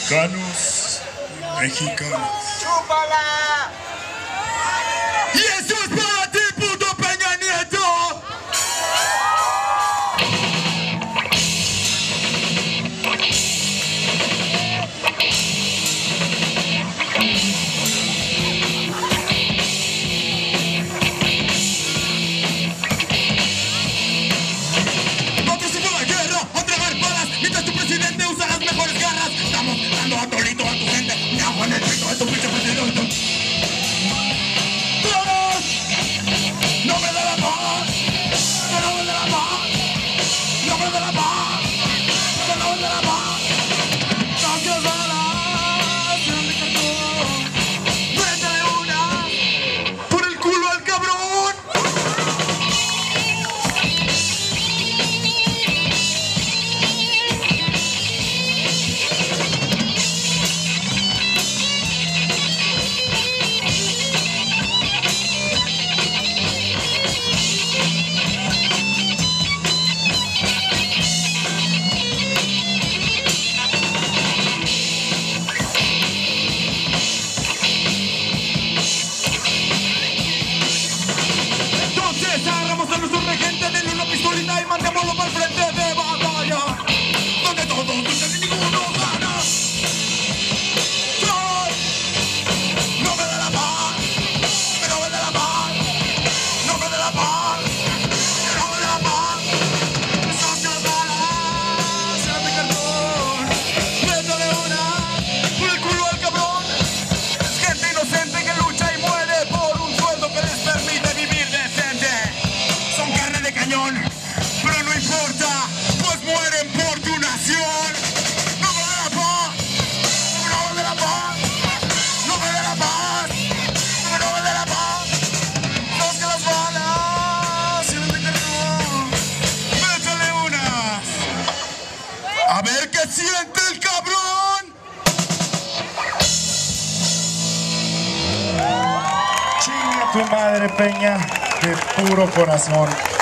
mexicanos y mexicanas. ¡Chúpala! ¡Y eso es para ti, puto Peña Nieto! Nosotros somos la guerra, a tragar balas, mientras tu presidente usa las mejores garras. Estamos dando a tolito a tu gente, me hago en el pito de tu pinche presidente. ¡No me da la paz! ¡No me da la paz! ¡No me da la paz! ¡No me da la paz! ¡Cambios balas! ¡Métele una! ¡Por el culo al cabrón! Agarramos a nuestro regente, denle una pistolita y mandémoslo para el frente de batalla, donde todos luchan y ninguno gana. No me da la paz, que no me da la paz, no me da la paz, que no me da la paz. Esas balas, se de cartón, métale una, por el culo al cabrón. Gente inocente que lucha y muere por un sueldo que les permite vivir decente. Son carne de cañón, pero no importa, pues mueren por tu nación. No me da la paz, no me da la paz, no me da la paz, no me da la paz. Dos que las balas sirven de cartón. Métale una. A ver qué siente el cabrón. Chinga tu madre, Peña, de puro corazón.